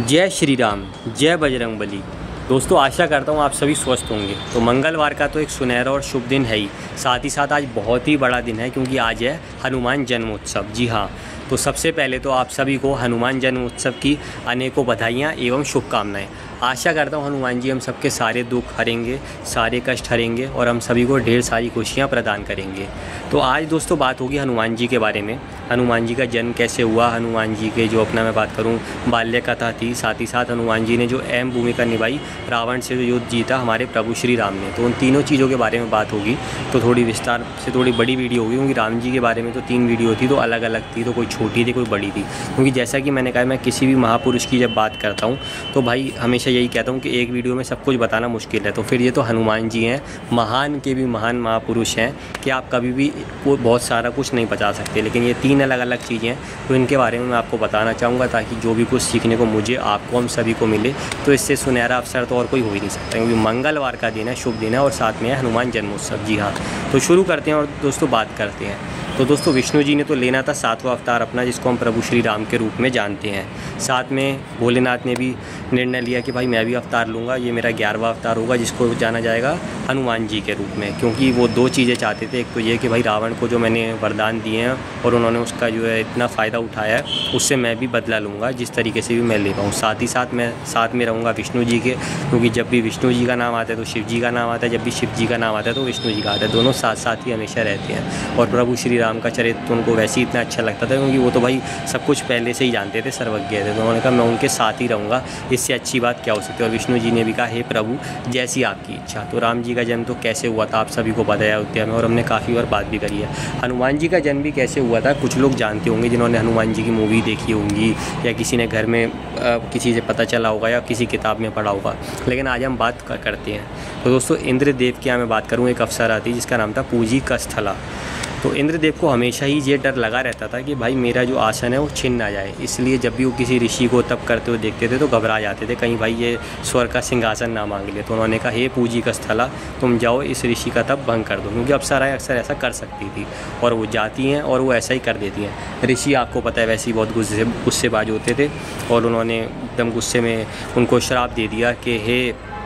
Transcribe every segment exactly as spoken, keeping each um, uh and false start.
जय श्री राम, जय बजरंगबली। दोस्तों, आशा करता हूँ आप सभी स्वस्थ होंगे। तो मंगलवार का तो एक सुनहरा और शुभ दिन है ही, साथ ही साथ आज बहुत ही बड़ा दिन है क्योंकि आज है हनुमान जन्मोत्सव। जी हाँ, तो सबसे पहले तो आप सभी को हनुमान जन्मोत्सव की अनेकों बधाइयाँ एवं शुभकामनाएं। आशा करता हूँ हनुमान जी हम सबके सारे दुख हरेंगे, सारे कष्ट हरेंगे और हम सभी को ढेर सारी खुशियाँ प्रदान करेंगे। तो आज दोस्तों बात होगी हनुमान जी के बारे में। हनुमान जी का जन्म कैसे हुआ, हनुमान जी के जो अपना मैं बात करूं बाल्य कथा थी, साथ ही साथ हनुमान जी ने जो अहम भूमिका निभाई रावण से जो युद्ध जीता हमारे प्रभु श्री राम ने, तो उन तीनों चीज़ों के बारे में बात होगी। तो थोड़ी विस्तार से थोड़ी बड़ी वीडियो होगी क्योंकि राम जी के बारे में तो तीन वीडियो थी, तो अलग अलग थी, तो कोई छोटी थी कोई बड़ी थी। क्योंकि जैसा कि मैंने कहा मैं किसी भी महापुरुष की जब बात करता हूँ तो भाई हमेशा यही कहता हूँ कि एक वीडियो में सब कुछ बताना मुश्किल है। तो फिर ये तो हनुमान जी हैं, महान के भी महान महापुरुष हैं कि आप कभी भी बहुत सारा कुछ नहीं बता सकते, लेकिन ये तीन अलग अलग चीज़ें हैं तो इनके बारे में मैं आपको बताना चाहूँगा ताकि जो भी कुछ सीखने को मुझे, आपको, हम सभी को मिले। तो इससे सुनहरा अवसर तो और कोई हो ही नहीं सकता क्योंकि मंगलवार का दिन है, शुभ दिन है और साथ में है हनुमान जन्मोत्सव। जी हाँ, तो शुरू करते हैं और दोस्तों बात करते हैं। तो दोस्तों विष्णु जी ने तो लेना था सातवां अवतार अपना, जिसको हम प्रभु श्री राम के रूप में जानते हैं। साथ में भोलेनाथ ने भी निर्णय लिया कि भाई मैं भी अवतार लूँगा, ये मेरा ग्यारहवां अवतार होगा जिसको जाना जाएगा हनुमान जी के रूप में। क्योंकि वो दो चीज़ें चाहते थे, एक तो ये कि भाई रावण को जो मैंने वरदान दिए हैं और उन्होंने उसका जो है इतना फ़ायदा उठाया है, उससे मैं भी बदला लूँगा जिस तरीके से भी मैं ले पाऊँ। साथ ही साथ मैं साथ में रहूँगा विष्णु जी के, क्योंकि जब भी विष्णु जी का नाम आता है तो शिव जी का नाम आता है, जब भी शिव जी का नाम आता है तो विष्णु जी का आता है, दोनों साथ साथ ही हमेशा रहते हैं। और प्रभु श्री राम का चरित्र तो उनको वैसे ही इतना अच्छा लगता था क्योंकि वो तो भाई सब कुछ पहले से ही जानते थे, सर्वज्ञ थे। तो उन्होंने कहा मैं उनके साथ ही रहूँगा, इससे अच्छी बात क्या हो सकती है। और विष्णु जी ने भी कहा हे प्रभु जैसी आपकी इच्छा। तो राम जी का जन्म तो कैसे हुआ था आप सभी को बताया अयोध्या में, और हमने काफ़ी बार बात भी करी है। हनुमान जी का जन्म भी कैसे हुआ था कुछ लोग जानते होंगे जिन्होंने हनुमान जी की मूवी देखी होंगी या किसी ने घर में आ, किसी से पता चला होगा या किसी किताब में पढ़ा होगा, लेकिन आज हम बात करते हैं। तो दोस्तों इंद्रदेव की मैं बात करूँ, एक अप्सरा थी जिसका नाम था पूजी कस्थला। तो इंद्रदेव को हमेशा ही ये डर लगा रहता था कि भाई मेरा जो आसन है वो छिन ना जाए, इसलिए जब भी वो किसी ऋषि को तप करते हुए देखते थे तो घबरा जाते थे कहीं भाई ये स्वर्ग का सिंहासन ना मांग ले। तो उन्होंने कहा हे पूजी कस्थला तुम जाओ इस ऋषि का तप भंग कर दो, क्योंकि अप्सराएं अक्सर ऐसा कर सकती थी और वो जाती हैं और वो ऐसा ही कर देती हैं। ऋषि आपको पता है वैसे ही बहुत गुस्से गुस्सेबाज होते थे और उन्होंने एकदम गुस्से में उनको श्राप दे दिया कि हे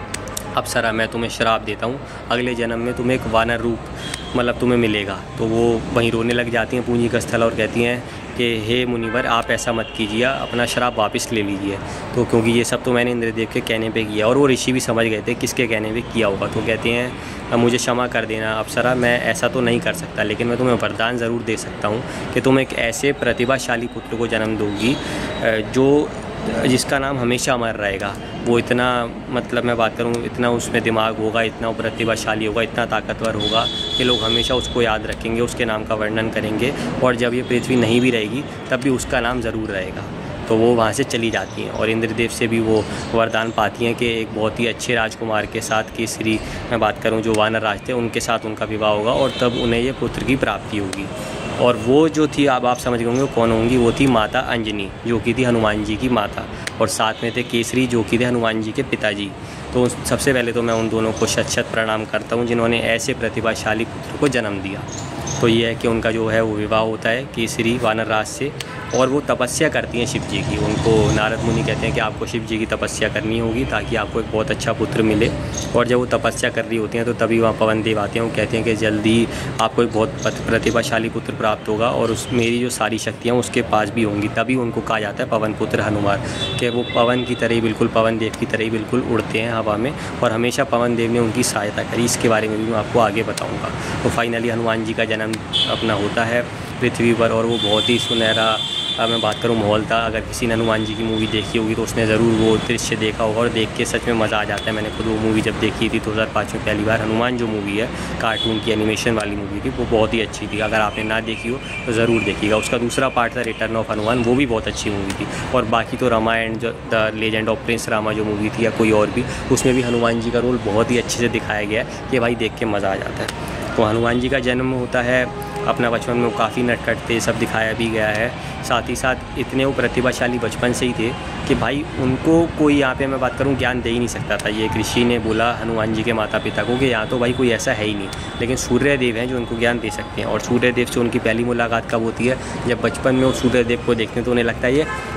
अप्सरा मैं तुम्हें श्राप देता हूँ, अगले जन्म में तुम्हें एक वानर रूप मतलब तुम्हें मिलेगा। तो वो वहीं रोने लग जाती हैं पूजी कस्थला और कहती हैं कि हे मुनिवर आप ऐसा मत कीजिए, अपना श्राप वापस ले लीजिए। तो क्योंकि ये सब तो मैंने इंद्रदेव के कहने पे किया, और वो ऋषि भी समझ गए थे किसके कहने पे किया होगा। तो कहते हैं मुझे क्षमा कर देना अप्सरा, मैं ऐसा तो नहीं कर सकता, लेकिन मैं तुम्हें वरदान ज़रूर दे सकता हूँ कि तुम एक ऐसे प्रतिभाशाली पुत्र को जन्म दोगी जो जिसका नाम हमेशा अमर रहेगा। वो इतना मतलब मैं बात करूँ इतना उसमें दिमाग होगा, इतना प्रतिभाशाली होगा, इतना ताकतवर होगा कि लोग हमेशा उसको याद रखेंगे, उसके नाम का वर्णन करेंगे, और जब ये पृथ्वी नहीं भी रहेगी तब भी उसका नाम ज़रूर रहेगा। तो वो वहाँ से चली जाती हैं और इंद्रदेव से भी वो वरदान पाती हैं कि एक बहुत ही अच्छे राजकुमार के साथ, केसरी मैं बात करूँ जो वानर राज थे उनके साथ उनका विवाह होगा और तब उन्हें ये पुत्र की प्राप्ति होगी। और वो जो थी अब आप समझ गए होंगे कौन होंगी, वो थी माता अंजनी जो कि थी हनुमान जी की माता, और साथ में थे केसरी जो कि थे हनुमान जी के पिताजी। तो सबसे पहले तो मैं उन दोनों को शत शत प्रणाम करता हूँ जिन्होंने ऐसे प्रतिभाशाली पुत्र को जन्म दिया। तो ये है कि उनका जो है वो विवाह होता है केसरी वानर राज से, और वो तपस्या करती हैं शिव जी की। उनको नारद मुनि कहते हैं कि आपको शिव जी की तपस्या करनी होगी ताकि आपको एक बहुत अच्छा पुत्र मिले। और जब वो तपस्या कर रही होती हैं तो तभी वहाँ पवन देव आते हैं, वो कहते हैं कि जल्दी आपको एक बहुत प्रतिभाशाली पुत्र प्राप्त होगा और उस मेरी जो सारी शक्तियाँ उसके पास भी होंगी। तभी उनको कहा जाता है पवन पुत्र हनुमान, कि वो पवन की तरह ही बिल्कुल पवन देव की तरह ही बिल्कुल उड़ते हैं हवा में, और हमेशा पवन देव ने उनकी सहायता करी। इसके बारे में भी मैं आपको आगे बताऊँगा। तो फाइनली हनुमान जी का जन्म अपना होता है पृथ्वी पर, और वो बहुत ही सुनहरा अब मैं बात करूँ माहौल था। अगर किसी ने हनुमान जी की मूवी देखी होगी तो उसने ज़रूर वो दृश्य देखा होगा और देख के सच में मज़ा आ जाता है। मैंने खुद वो मूवी जब देखी थी दो हज़ार पाँच में पहली बार, हनुमान जो मूवी है कार्टून की एनिमेशन वाली मूवी थी, वो बहुत ही अच्छी थी। अगर आपने ना देखी हो तो ज़रूर देखिएगा। उसका दूसरा पार्ट था रिटर्न ऑफ हनुमान, वो भी बहुत अच्छी मूवी थी। और बाकी तो रामायण जो the legend of prince Rama जो मूवी थी या कोई और भी, उसमें भी हनुमान जी का रोल बहुत ही अच्छे से दिखाया गया है कि भाई देख के मज़ा आ जाता है। तो हनुमान जी का जन्म होता है अपना बचपन में वो काफ़ी नटखट थे, सब दिखाया भी गया है। साथ ही साथ इतने वो प्रतिभाशाली बचपन से ही थे कि भाई उनको कोई यहाँ पे मैं बात करूँ ज्ञान दे ही नहीं सकता था। ये एक ऋषि ने बोला हनुमान जी के माता पिता को कि यहाँ तो भाई कोई ऐसा है ही नहीं, लेकिन सूर्यदेव हैं जो उनको ज्ञान दे सकते हैं। और सूर्यदेव से उनकी पहली मुलाकात कब होती है, जब बचपन में वो सूर्यदेव को देखते हैं तो उन्हें लगता है ये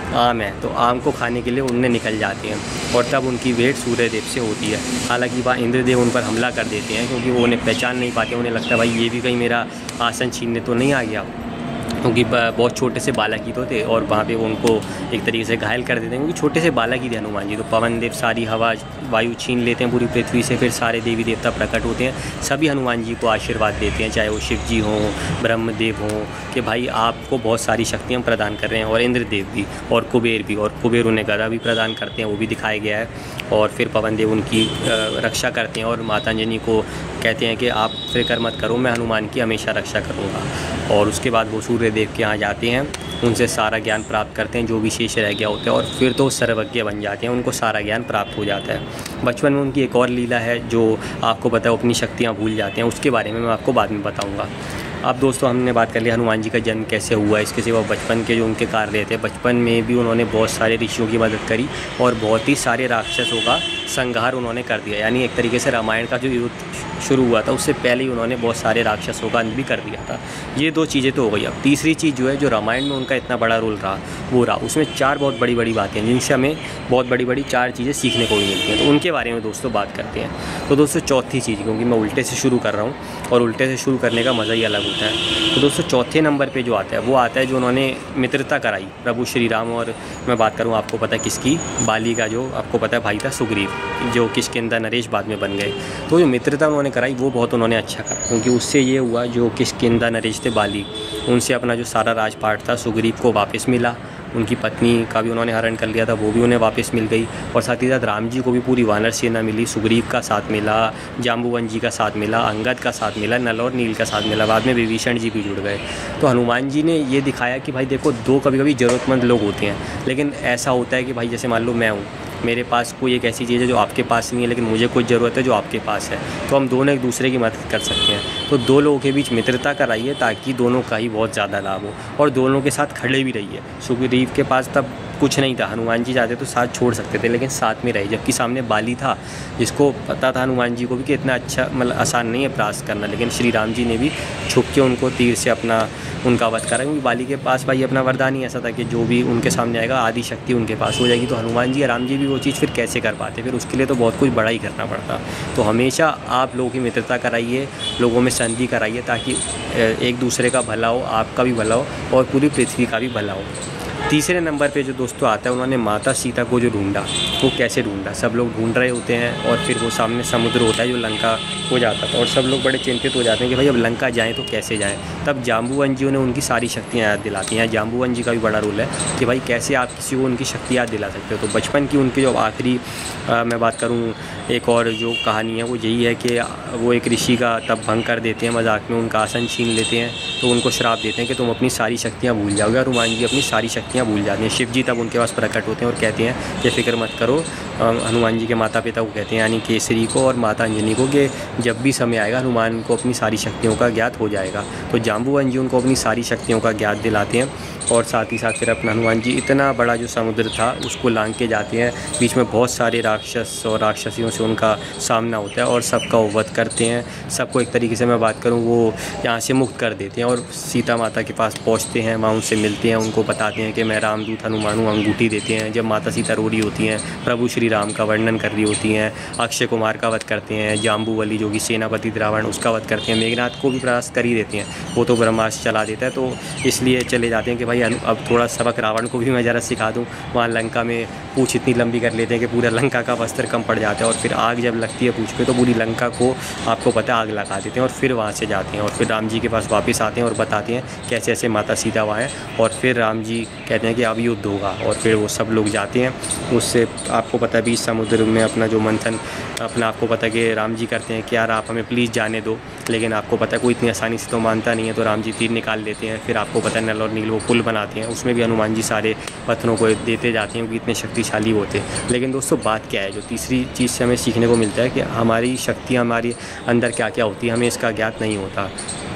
आम है, तो आम को खाने के लिए उनने निकल जाते हैं और तब उनकी भेंट सूर्यदेव से होती है। हालांकि वहाँ इंद्रदेव उन पर हमला कर देते हैं क्योंकि वो उन्हें पहचान नहीं पाते। उन्हें लगता है भाई ये भी कहीं मेरा आसन छीनने तो नहीं आ गया, क्योंकि बहुत छोटे से बालक ही तो थे और वहाँ पे वो उनको एक तरीके से घायल कर देते हैं क्योंकि छोटे से बालक ही थे हनुमान जी। तो पवन देव सारी हवा वायु छीन लेते हैं पूरी पृथ्वी से। फिर सारे देवी देवता प्रकट होते हैं, सभी हनुमान जी को आशीर्वाद देते हैं, चाहे वो शिव जी हों, ब्रह्मदेव हों, कि भाई आपको बहुत सारी शक्तियाँ प्रदान कर रहे हैं, और इंद्रदेव भी और कुबेर भी। और कुबेर उन्हें गदा भी प्रदान करते हैं, वो भी दिखाया गया है। और फिर पवन देव उनकी रक्षा करते हैं और माता अंजनी को कहते हैं कि आप फिक्र मत करो, मैं हनुमान की हमेशा रक्षा करूँगा। और उसके बाद वो सूर्यदेव के यहाँ जाते हैं, उनसे सारा ज्ञान प्राप्त करते हैं जो भी शेष रह गया होता है, और फिर तो सर्वज्ञ बन जाते हैं, उनको सारा ज्ञान प्राप्त हो जाता है। बचपन में उनकी एक और लीला है जो आपको पता है, वो अपनी शक्तियाँ भूल जाते हैं, उसके बारे में मैं आपको बाद में बताऊँगा। अब दोस्तों हमने बात कर लिया हनुमान जी का जन्म कैसे हुआ, इसके सिवा बचपन के जो उनके कार्य थे, बचपन में भी उन्होंने बहुत सारे ऋषियों की मदद करी और बहुत ही सारे राक्षसों का संहार उन्होंने कर दिया। यानी एक तरीके से रामायण का जो युद्ध शुरू हुआ था उससे पहले ही उन्होंने बहुत सारे राक्षसों का अंत भी कर दिया था। ये दो चीज़ें तो हो गई। अब तीसरी चीज़ जो है, जो रामायण में उनका इतना बड़ा रोल रहा वो रहा, उसमें चार बहुत बड़ी बड़ी बातें हैं जिनसे हमें बहुत बड़ी बड़ी चार चीज़ें सीखने को भी मिलती हैं। तो उनके बारे में दोस्तों बात करते हैं। तो दोस्तों चौथी चीज़, क्योंकि मैं उल्टे से शुरू कर रहा हूँ और उल्टे से शुरू करने का मज़ा ही अलग होता है। तो दोस्तों चौथे नंबर पे जो आता है वो आता है जो उन्होंने मित्रता कराई प्रभु श्री राम और मैं बात करूँ आपको पता है किसकी, बाली का जो आपको पता है भाई था सुग्रीव, जो किष्किंधा नरेश बाद में बन गए। तो जो मित्रता उन्होंने कराई वो बहुत उन्होंने अच्छा करा, क्योंकि उससे ये हुआ जो किष्किंधा नरेश थे बाली, उनसे अपना जो सारा राजपाट था सुग्रीव को वापस मिला। उनकी पत्नी का भी उन्होंने हरण कर लिया था, वो भी उन्हें वापस मिल गई। और साथ ही साथ राम जी को भी पूरी वानर सेना मिली, सुग्रीव का साथ मिला, जाम्बुवन जी का साथ मिला, अंगद का साथ मिला, नल और नील का साथ मिला, बाद में विभीषण जी भी जुड़ गए। तो हनुमान जी ने ये दिखाया कि भाई देखो, दो कभी कभी ज़रूरतमंद लोग होते हैं, लेकिन ऐसा होता है कि भाई जैसे मान लो मैं हूँ, मेरे पास कोई एक ऐसी चीज़ है जो आपके पास नहीं है, लेकिन मुझे कुछ ज़रूरत है जो आपके पास है, तो हम दोनों एक दूसरे की मदद कर सकते हैं। तो दो लोगों के बीच मित्रता कराइए ताकि दोनों का ही बहुत ज़्यादा लाभ हो, और दोनों के साथ खड़े भी रहिए। सुग्रीव के पास तब कुछ नहीं था, हनुमान जी चाहते तो साथ छोड़ सकते थे, लेकिन साथ में रहे, जबकि सामने बाली था जिसको पता था हनुमान जी को भी कि इतना अच्छा मतलब आसान नहीं है परास्त करना, लेकिन श्री राम जी ने भी छुप के उनको तीर से अपना उनका वध करा, क्योंकि बाली के पास भाई अपना वरदान ही ऐसा था कि जो भी उनके सामने आएगा आदि शक्ति उनके पास हो जाएगी। तो हनुमान जी या राम जी भी वो चीज़ फिर कैसे कर पाते, फिर उसके लिए तो बहुत कुछ बड़ा ही करना पड़ता। तो हमेशा आप लोगों की मित्रता कराइए, लोगों में संधि कराइए, ताकि एक दूसरे का भला हो, आपका भी भला हो और पूरी पृथ्वी का भी भला हो। तीसरे नंबर पे जो दोस्तों आता है, उन्होंने माता सीता को जो ढूंढा, वो कैसे ढूंढा, सब लोग ढूंढ रहे होते हैं और फिर वो सामने समुद्र होता है जो लंका हो जाता था, और सब लोग बड़े चिंतित हो जाते हैं कि भाई अब लंका जाएं तो कैसे जाएं। तब जाम्बुवन जी ने उनकी सारी शक्तियाँ याद दिलाती हैं। जाम्बुवन जी का भी बड़ा रोल है कि भाई कैसे आप किसी को उनकी शक्ति याद दिला सकते हो। तो बचपन की उनकी जो आखिरी मैं बात करूँ, एक और जो कहानी है वो यही है कि वो एक ऋषि का तब भंग कर देते हैं, मजाक में उनका आसन छीन लेते हैं, तो उनको श्राप देते हैं कि तुम अपनी सारी शक्तियाँ भूल जाओगे, और हनुमान जी अपनी सारी शक्तियाँ भूल जाते हैं। शिव जी तब उनके पास प्रकट होते हैं और कहते हैं कि फिक्र मत करो, हनुमान जी के माता पिता को कहते हैं यानी केसरी को और माता अंजनी को, कि जब भी समय आएगा हनुमान को अपनी सारी शक्तियों का ज्ञात हो जाएगा। तो जाम्बुवन जी उनको अपनी सारी शक्तियों का ज्ञात दिलाते हैं, और साथ ही साथ फिर अपना हनुमान जी इतना बड़ा जो समुद्र था उसको लांघ के जाते हैं, बीच में बहुत सारे राक्षस और राक्षसियों से उनका सामना होता है और सबका वो वध करते हैं। सबको एक तरीके से मैं बात करूं वो यहाँ से मुक्त कर देते हैं और सीता माता के पास पहुँचते हैं, वहाँ उनसे मिलते हैं, उनको बताते हैं कि मैं रामदूत हनुमान हूँ, अंगूठी देते हैं। जब माता सीता रो रही होती हैं, प्रभु श्री राम का वर्णन कर रही होती हैं, अक्षय कुमार का वध करते हैं, जाम्बुवली जो कि सेनापति रावण उसका वध करते हैं, मेघनाथ को भी प्रयास कर ही देते हैं, वो तो ब्रह्मास्त्र चला देता है। तो इसलिए चले जाते हैं कि भाई अब थोड़ा सबक रावण को भी मैं ज़रा सिखा दूं। वहाँ लंका में पूँछ इतनी लंबी कर लेते हैं कि पूरा लंका का वस्त्र कम पड़ जाता है, और फिर आग जब लगती है पूँछ पे तो पूरी लंका को आपको पता है आग लगा देते हैं, और फिर वहाँ से जाते हैं और फिर राम जी के पास वापस आते हैं और बताते हैं कैसे ऐसे माता सीता वहाँ हैं, और फिर राम जी कहते हैं कि अब युद्ध होगा, और फिर वो सब लोग जाते हैं। उससे आपको पता है बीच समुद्र में अपना जो मंथन अपना आपको पता है कि राम जी करते हैं कि यार आप हमें प्लीज़ जाने दो, लेकिन आपको पता है कोई इतनी आसानी से तो मानता नहीं है, तो राम जी तीर निकाल लेते हैं। फिर आपको पता है नल और नील वो पुल बनाते हैं, उसमें भी हनुमान जी सारे पत्थरों को देते जाते हैं क्योंकि इतने शक्तिशाली होते हैं। लेकिन दोस्तों बात क्या है, जो तीसरी चीज़ से हमें सीखने को मिलता है कि हमारी शक्तियाँ हमारी अंदर क्या क्या होती है हमें इसका ज्ञात नहीं होता।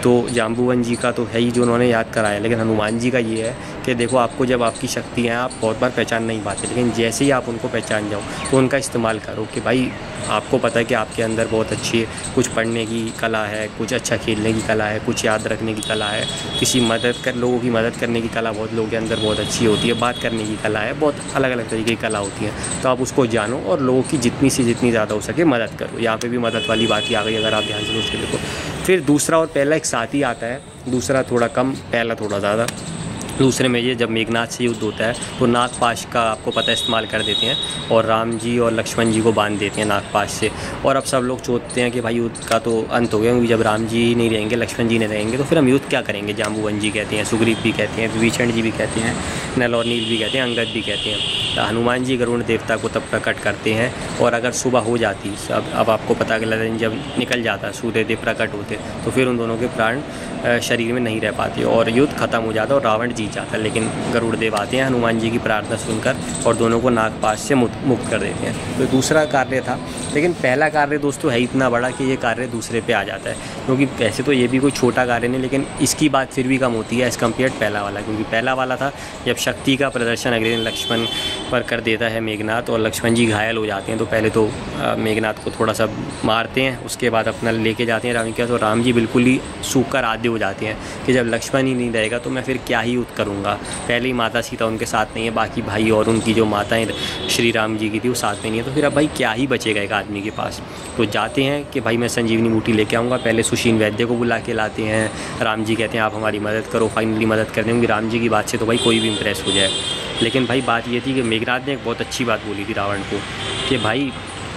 तो जाम्बुवन जी का तो है ही जो उन्होंने याद कराया, लेकिन हनुमान जी का ये है कि देखो आपको जब आपकी शक्ति है आप बहुत बार पहचान नहीं पाते, लेकिन जैसे ही आप उनको पहचान जाओ तो उनका इस्तेमाल करो कि भाई आपको पता है कि आपके अंदर बहुत अच्छी है, कुछ पढ़ने की कला है, कुछ अच्छा खेलने की कला है, कुछ याद रखने की कला है, किसी मदद कर लोगों की मदद करने की कला बहुत लोगों के अंदर बहुत अच्छी होती है, बात करने की कला है, बहुत अलग अलग तरीके की कला होती है। तो आप उसको जानो और लोगों की जितनी से जितनी ज़्यादा हो सके मदद करो। यहाँ पे भी मदद वाली बात ही आ गई अगर आप ध्यान से सोच के देखो। फिर दूसरा और पहला एक साथ ही आता है, दूसरा थोड़ा कम, पहला थोड़ा ज़्यादा। दूसरे में ये जब मेघनाद से युद्ध होता है तो नागपाश का आपको पता है इस्तेमाल कर देते हैं और राम जी और लक्ष्मण जी को बांध देते हैं नागपाश से। और अब सब लोग सोचते हैं कि भाई युद्ध का तो अंत हो गया, क्योंकि जब राम जी नहीं रहेंगे, लक्ष्मण जी नहीं रहेंगे तो फिर हम युद्ध क्या करेंगे। जाम्बुवन जी कहते हैं, सुग्रीव भी कहते हैं, विभीषण जी भी कहते हैं, नल और नील भी कहते हैं, अंगद भी कहते हैं। तो हनुमान जी गरुड़ देवता को तब प्रकट करते हैं और अगर सुबह हो जाती, अब अब आपको पता है जब निकल जाता सूर्य देव प्रकट होते तो फिर उन दोनों के प्राण शरीर में नहीं रह पाते और युद्ध खत्म हो जाता और रावण जीत जाता। लेकिन गरुड़ देव आते हैं हनुमान जी की प्रार्थना सुनकर और दोनों को नागपाश से मुक्त कर देते हैं। तो दूसरा कार्य था, लेकिन पहला कार्य दोस्तों है इतना बड़ा कि ये कार्य दूसरे पे आ जाता है, क्योंकि वैसे तो ये भी कोई छोटा कार्य नहीं, लेकिन इसकी बात फिर भी कम होती है एज़ कम्पेयर पहला वाला। क्योंकि पहला वाला था जब शक्ति का प्रदर्शन अग्नि लक्ष्मण पर कर देता है मेघनाद और लक्ष्मण जी घायल हो जाते हैं, तो पहले तो मेघनाद को थोड़ा सा मारते हैं, उसके बाद अपना लेके जाते हैं राम के पास। तो राम जी बिल्कुल ही सूख कर आधे हो जाते हैं कि जब लक्ष्मण ही नहीं रहेगा तो मैं फिर क्या ही युद्ध करूँगा। पहले ही माता सीता उनके साथ नहीं है, बाकी भाई और उनकी जो माताएं श्री राम जी की थी वो साथ में नहीं है, तो फिर अब भाई क्या ही बचेगा एक आदमी के पास। तो जाते हैं कि भाई मैं संजीवनी बूटी लेके आऊँगा। पहले सुशील वैद्य को बुला के लाते हैं, राम जी कहते हैं आप हमारी मदद करो, फाइनली मदद कर देंगे। राम जी की बात से तो भाई कोई भी इम्प्रेस हो जाए। लेकिन भाई बात ये थी कि मेघनाद ने एक बहुत अच्छी बात बोली थी रावण को कि भाई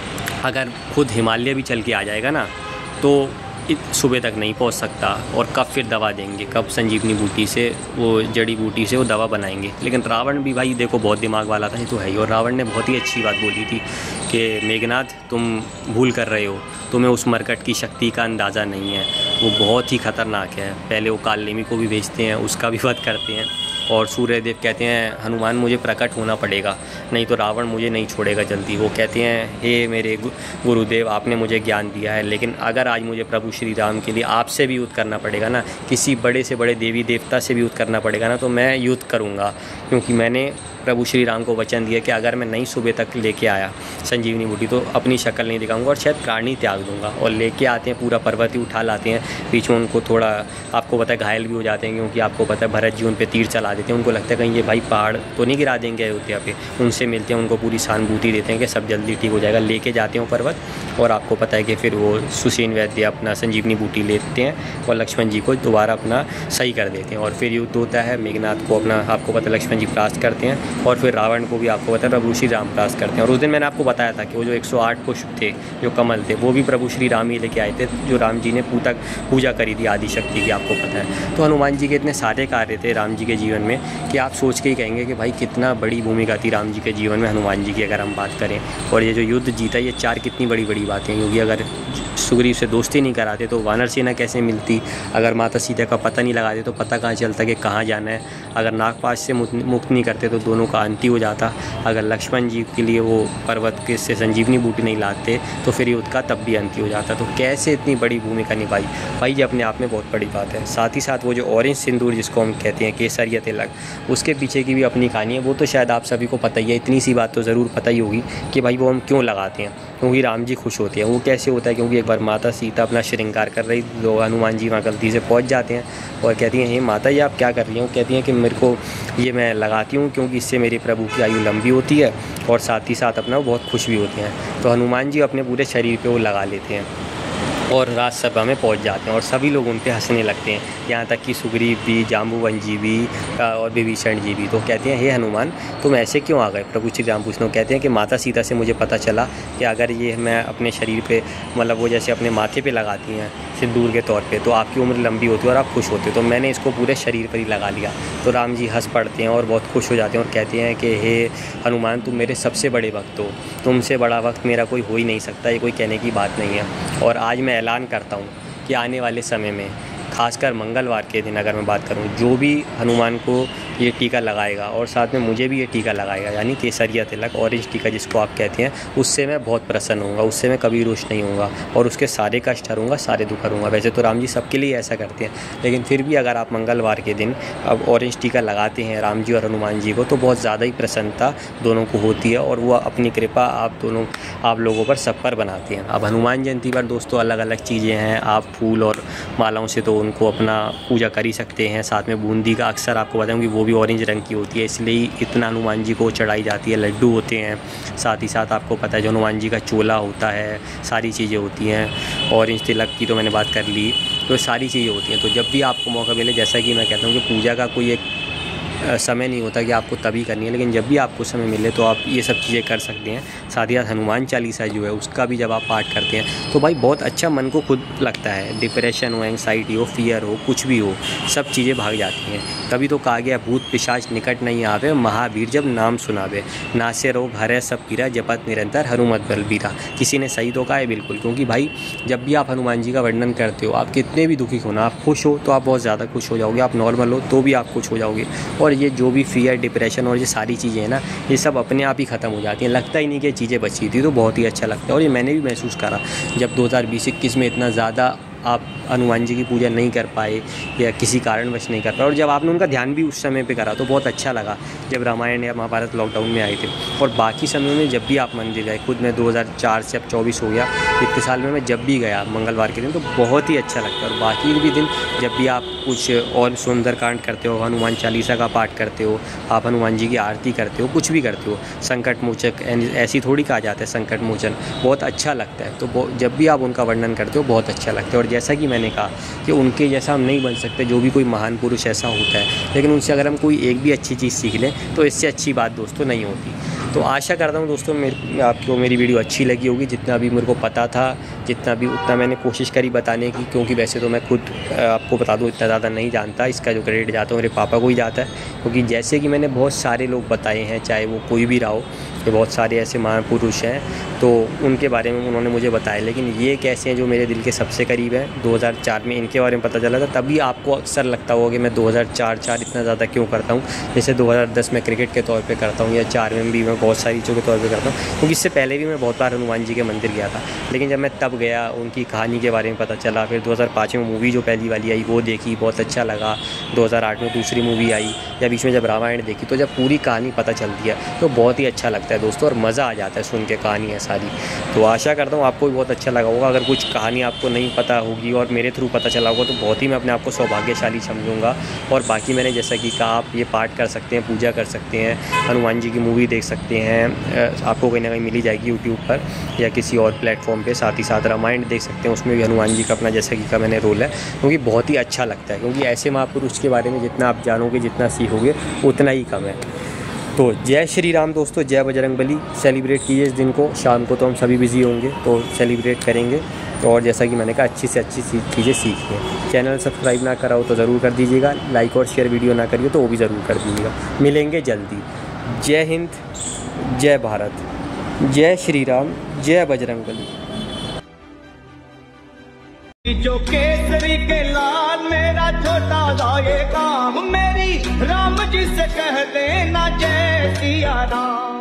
अगर खुद हिमालय भी चल के आ जाएगा ना तो सुबह तक नहीं पहुंच सकता, और कब फिर दवा देंगे, कब संजीवनी बूटी से वो जड़ी बूटी से वो दवा बनाएंगे। लेकिन रावण भी भाई देखो बहुत दिमाग वाला था, ये तो है ही। और रावण ने बहुत ही अच्छी बात बोली थी कि मेघनाद तुम भूल कर रहे हो, तुम्हें उस मरकट की शक्ति का अंदाज़ा नहीं है, वो बहुत ही ख़तरनाक है। पहले वो कालनेमी को भी भेजते हैं, उसका भी वध करते हैं और सूर्यदेव कहते हैं हनुमान मुझे प्रकट होना पड़ेगा, नहीं तो रावण मुझे नहीं छोड़ेगा जल्दी। वो कहते हैं हे मेरे गुरुदेव आपने मुझे ज्ञान दिया है, लेकिन अगर आज मुझे प्रभु श्री राम के लिए आपसे भी युद्ध करना पड़ेगा ना, किसी बड़े से बड़े देवी देवता से भी युद्ध करना पड़ेगा ना, तो मैं युद्ध करूँगा। क्योंकि मैंने प्रभु श्री राम को वचन दिया कि अगर मैं नहीं सुबह तक लेके आया संजीवनी बूटी तो अपनी शक्ल नहीं दिखाऊंगा और शायद प्राण ही त्याग दूंगा। और लेके आते हैं, पूरा पर्वत ही उठा लाते हैं, बीच में उनको थोड़ा आपको पता है घायल भी हो जाते हैं, क्योंकि आपको पता है भरत जी उन पे तीर चला देते हैं। उनको लगता है कहीं ये भाई पहाड़ तो नहीं गिरा देंगे अयोध्या पे। उनसे मिलते हैं, उनको पूरी सहानुभूति देते हैं कि सब जल्दी ठीक हो जाएगा। लेके जाते हैं पर्वत और आपको पता है कि फिर वो सुसेन वैद्य अपना संजीवनी बूटी लेते हैं और लक्ष्मण जी को दोबारा अपना सही कर देते हैं। और फिर युद्ध होता है, मेघनाद को अपना आपको पता है लक्ष्मण जी परास्त करते हैं और फिर रावण को भी आपको पता है प्रभु श्री राम परास्त करते हैं। और उस दिन मैंने आपको बताया था कि वो जो एक सौ आठ पुष्प थे, जो कमल थे, वो भी प्रभु श्री राम ही लेके आए थे, जो राम जी ने पूतक पूजा करी थी आदि शक्ति की, आपको पता है। तो हनुमान जी के इतने सारे कार्य थे राम जी के जीवन में कि आप सोच के ही कहेंगे कि भाई कितना बड़ी भूमिका थी राम जी के जीवन में हनुमान जी की, अगर हम बात करें। और ये जो युद्ध जीता, ये चार कितनी बड़ी बड़ी बातें हैं, क्योंकि अगर सुग्रीव से दोस्ती नहीं कराते तो वानर सेना कैसे मिलती, अगर माता सीता का पता नहीं लगाते तो पता कहाँ चलता कि कहाँ जाना है, अगर नागपाश से मुक्त नहीं करते तो दोनों का अंत ही हो जाता, अगर लक्ष्मण जी के लिए वो पर्वत के से संजीवनी बूटी नहीं लाते तो फिर युद्ध का तब भी अंत ही हो जाता। तो कैसे इतनी बड़ी भूमिका निभाई भाई, ये अपने आप में बहुत बड़ी बात है। साथ ही साथ वो जो ऑरेंज सिंदूर जिसको हम कहते हैं, केसरिया तिलक, उसके पीछे की भी अपनी कहानी है। वो तो शायद आप सभी को पता ही है, इतनी सी बात तो ज़रूर पता ही होगी कि भाई वो हम क्यों लगाते हैं, क्योंकि राम जी खुश होते हैं। वो कैसे होता है, क्योंकि एक बार माता सीता अपना श्रृंगार कर रही, लोग हनुमान जी वहाँ गलती से पहुँच जाते हैं और कहती हैं हे माता जी आप क्या कर रही हो। कहती हैं कि मेरे को ये मैं लगाती हूँ क्योंकि इससे मेरे प्रभु की आयु लंबी होती है और साथ ही साथ अपना वो बहुत खुश भी होते हैं। तो हनुमान जी अपने पूरे शरीर पे वो लगा लेते हैं और राजसभा में पहुंच जाते हैं और सभी लोग उन पे हंसने लगते हैं, यहाँ तक कि सुग्रीव भी, जाम्बुवन जी भी और विभीषण जी भी। तो कहते हैं हे हनुमान तुम ऐसे क्यों आ गए। प्रभु श्री राम पूछते कहते हैं कि माता सीता से मुझे पता चला कि अगर ये मैं अपने शरीर पे, मतलब वो जैसे अपने माथे पे लगाती हैं सिंदूर के तौर पे, तो आपकी उम्र लंबी होती है और आप खुश होते हो, तो मैंने इसको पूरे शरीर पर ही लगा लिया। तो राम जी हंस पड़ते हैं और बहुत खुश हो जाते हैं और कहते हैं कि हे हनुमान तुम मेरे सबसे बड़े भक्त हो, तुमसे बड़ा भक्त मेरा कोई हो ही नहीं सकता, ये कोई कहने की बात नहीं है। और आज मैं ऐलान करता हूँ कि आने वाले समय में, खासकर मंगलवार के दिन अगर मैं बात करूं, जो भी हनुमान को ये टीका लगाएगा और साथ में मुझे भी ये टीका लगाएगा, यानी केसरिया तिलक, ऑरेंज टीका जिसको आप कहते हैं, उससे मैं बहुत प्रसन्न होऊंगा, उससे मैं कभी रुष्ट नहीं होऊंगा और उसके सारे कष्ट हरूंगा, सारे दुख हरूंगा। वैसे तो राम जी सबके लिए ऐसा करते हैं, लेकिन फिर भी अगर आप मंगलवार के दिन अब ऑरेंज टीका लगाते हैं राम जी और हनुमान जी को, तो बहुत ज़्यादा ही प्रसन्नता दोनों को होती है और वो अपनी कृपा आप दोनों आप लोगों पर सब पर बनाते हैं। अब हनुमान जयंती पर दोस्तों अलग अलग चीज़ें हैं, आप फूल और मालाओं से तो उनको अपना पूजा कर ही सकते हैं। साथ में बूंदी का अक्सर आपको बताऊँ वो भी ऑरेंज रंग की होती है, इसलिए इतना हनुमान जी को चढ़ाई जाती है। लड्डू होते हैं, साथ ही साथ आपको पता है जो हनुमान जी का चोला होता है, सारी चीज़ें होती हैं। ऑरेंज तिलक की तो मैंने बात कर ली, तो सारी चीज़ें होती हैं। तो जब भी आपको मौका मिले, जैसा कि मैं कहता हूँ कि पूजा का कोई एक समय नहीं होता कि आपको तभी करनी है, लेकिन जब भी आपको समय मिले तो आप ये सब चीज़ें कर सकते हैं। साथ ही साथ हनुमान चालीसा जो है उसका भी जब आप पाठ करते हैं तो भाई बहुत अच्छा मन को खुद लगता है। डिप्रेशन हो, एंग्जाइटी हो, फियर हो, कुछ भी हो, सब चीज़ें भाग जाती हैं। तभी तो कहा गया भूत पिशाच निकट नहीं आवे, महावीर जब नाम सुनावे, नासे रोग हरे सब पीरा, जपत निरंतर हनुमत बलबीरा। किसी ने सही तो कहा है बिल्कुल, क्योंकि भाई जब भी आप हनुमान जी का वर्णन करते हो, आप कितने भी दुखी हो ना, आप खुश हो तो आप बहुत ज़्यादा खुश हो जाओगे, आप नॉर्मल हो तो भी आप खुश हो जाओगे। और ये जो भी फियर, डिप्रेशन और ये सारी चीज़ें हैं ना, ये सब अपने आप ही ख़त्म हो जाती हैं। लगता ही नहीं कि चीज़ें बची थी, तो बहुत ही अच्छा लगता है। और ये मैंने भी महसूस करा जब दो हज़ार बीस इक्कीस में इतना ज़्यादा आप हनुमान जी की पूजा नहीं कर पाए या किसी कारणवश नहीं कर पाए, और जब आपने उनका ध्यान भी उस समय पे करा तो बहुत अच्छा लगा, जब रामायण या महाभारत लॉकडाउन में आए थे। और बाकी समय में जब भी आप मंदिर गए, खुद मैं दो हज़ार चार से अब चौबीस हो गया, इतने साल में मैं जब भी गया मंगलवार के दिन तो बहुत ही अच्छा लगता है। और बाकी भी दिन जब भी आप कुछ और सुंदरकांड करते हो, हनुमान चालीसा का पाठ करते हो, आप हनुमान जी की आरती करते हो, कुछ भी करते हो, संकट मोचक ऐसी थोड़ी कहा जाता है, संकट मोचन, बहुत अच्छा लगता है। तो जब भी आप उनका वर्णन करते हो बहुत अच्छा लगता है। और जैसा कि मैंने कहा कि उनके जैसा हम नहीं बन सकते, जो भी कोई महान पुरुष ऐसा होता है, लेकिन उनसे अगर हम कोई एक भी अच्छी चीज़ सीख लें तो इससे अच्छी बात दोस्तों नहीं होती। तो आशा करता हूँ दोस्तों मेरे आपको मेरी वीडियो अच्छी लगी होगी। जितना भी मेरे को पता था, जितना भी उतना मैंने कोशिश करी बताने की, क्योंकि वैसे तो मैं खुद आपको बता दूँ इतना ज़्यादा नहीं जानता, इसका जो क्रेडिट जाता है मेरे पापा को ही जाता है। क्योंकि जैसे कि मैंने बहुत सारे लोग बताए हैं, चाहे वो कोई भी रहा हो, कि बहुत सारे ऐसे महापुरुष हैं तो उनके बारे में उन्होंने मुझे बताया, लेकिन ये कैसे हैं जो मेरे दिल के सबसे करीब हैं। दो हज़ार चार में इनके बारे में पता चला था, तभी आपको अक्सर लगता होगा कि मैं दो हज़ार चार चार इतना ज़्यादा क्यों करता हूँ। जैसे दो हज़ार दस में क्रिकेट के तौर पे करता हूँ, या चार में भी मैं बहुत सारी चीज़ों के तौर पे करता हूँ, क्योंकि इससे पहले भी मैं बहुत बार हनुमान जी के मंदिर गया था। लेकिन जब मैं तब गया, उनकी कहानी के बारे में पता चला, फिर दो हज़ार पाँच में मूवी जो पहली वाली आई वो देखी, बहुत अच्छा लगा। दो हज़ार आठ में दूसरी मूवी आई, या बीच में जब रामायण देखी, तो जब पूरी कहानी पता चलती है तो बहुत ही अच्छा लगता है दोस्तों, और मज़ा जाता है सुन के कहानी है सारी। तो आशा करता हूँ आपको भी बहुत अच्छा लगा होगा। अगर कुछ कहानी आपको नहीं पता होगी और मेरे थ्रू पता चला होगा तो बहुत ही मैं अपने आप को सौभाग्यशाली समझूंगा। और बाकी मैंने जैसा कि कहा, आप ये पाठ कर सकते हैं, पूजा कर सकते हैं, हनुमान जी की मूवी देख सकते हैं, आपको कहीं ना कहीं मिल ही जाएगी यूट्यूब पर या किसी और प्लेटफॉर्म पर। साथ ही साथ रामायण देख सकते हैं, उसमें भी हनुमान जी का अपना जैसा कि का मैंने रोल है, क्योंकि बहुत ही अच्छा लगता है। क्योंकि ऐसे महापुरुष के बारे में जितना आप जानोगे, जितना सीखोगे, उतना ही कम है। तो जय श्री राम दोस्तों, जय बजरंगबली। सेलिब्रेट कीजिए इस दिन को। शाम को तो हम सभी बिजी होंगे तो सेलिब्रेट करेंगे। तो और जैसा कि मैंने कहा, अच्छी से अच्छी चीज़ें सीखिए। चैनल सब्सक्राइब ना करा हो तो ज़रूर कर दीजिएगा, लाइक और शेयर वीडियो ना करिए तो वो भी ज़रूर कर दीजिएगा। मिलेंगे जल्दी। जय हिंद, जय भारत, जय श्री राम, जय बजरंगबली। जो केसरी के लाल मेरा छोटा सा ये काम, मेरी राम जी से कह देना जय सिया राम।